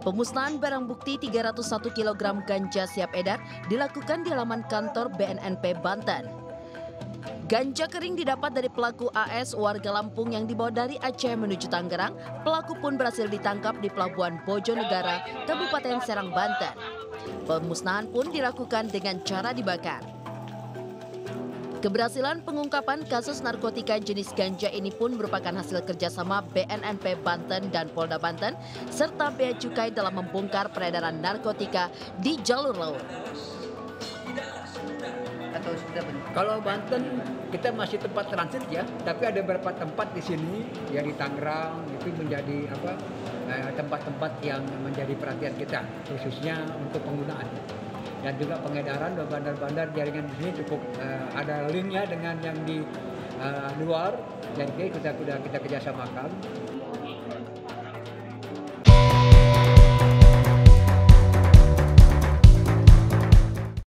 Pemusnahan barang bukti 301 kg ganja siap edar dilakukan di halaman kantor BNNP Banten. Ganja kering didapat dari pelaku AS warga Lampung yang dibawa dari Aceh menuju Tangerang. Pelaku pun berhasil ditangkap di Pelabuhan Bojonegara, Kabupaten Serang, Banten. Pemusnahan pun dilakukan dengan cara dibakar. Keberhasilan pengungkapan kasus narkotika jenis ganja ini pun merupakan hasil kerjasama BNNP Banten dan Polda Banten serta Bea Cukai dalam membongkar peredaran narkotika di jalur laut. Kalau Banten kita masih tempat transit ya, tapi ada beberapa tempat di sini ya di Tangerang itu menjadi tempat-tempat yang menjadi perhatian kita khususnya untuk penggunaan. Dan juga pengedaran dan bandar-bandar jaringan di sini cukup ada linknya dengan yang di luar, dan kita kerjasamakan.